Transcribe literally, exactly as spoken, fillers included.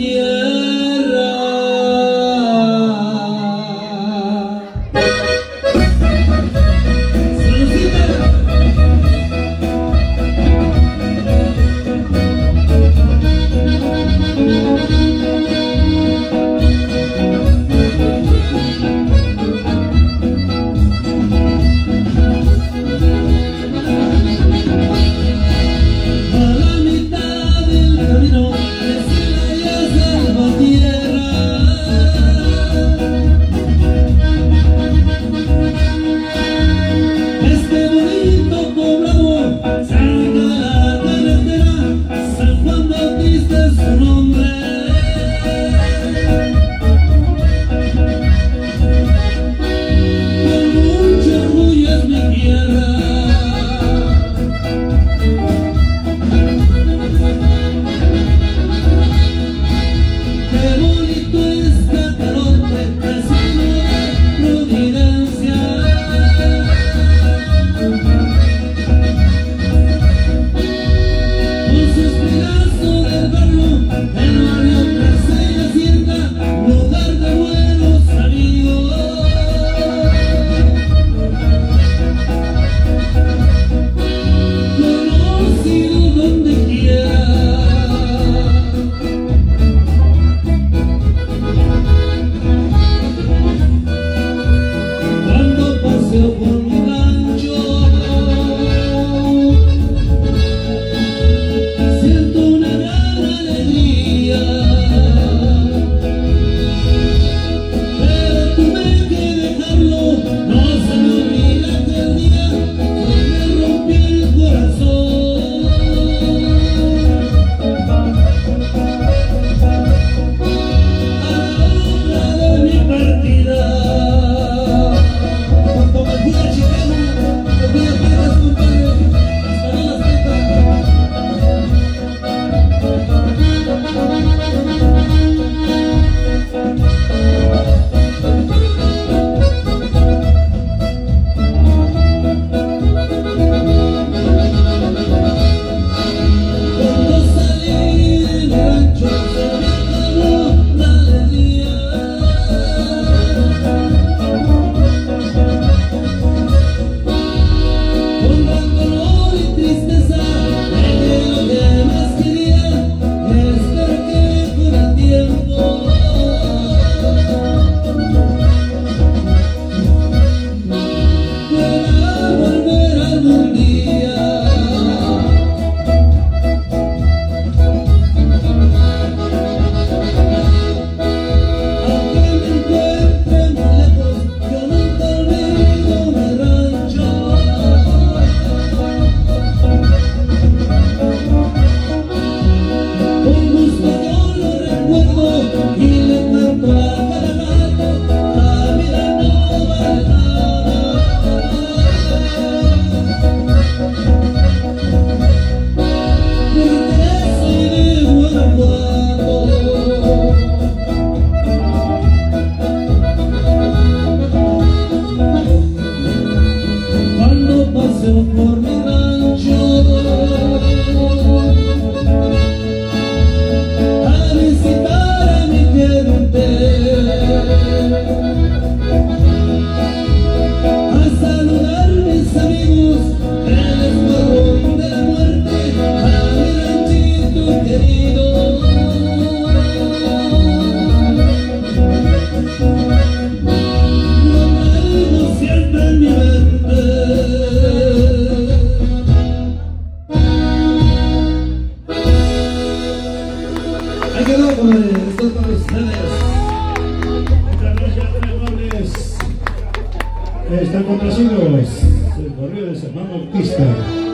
tierra. Por mi rancho a visitar a mi gente, a saludar a mis amigos en el escuadrón de la muerte, a mi ranchito querido. Lo traigo siempre en mi mente. Ahí quedó, comadre. Esto es para ustedes. Esta noche, amables, están complacidos el corrido de San Juan Bautista.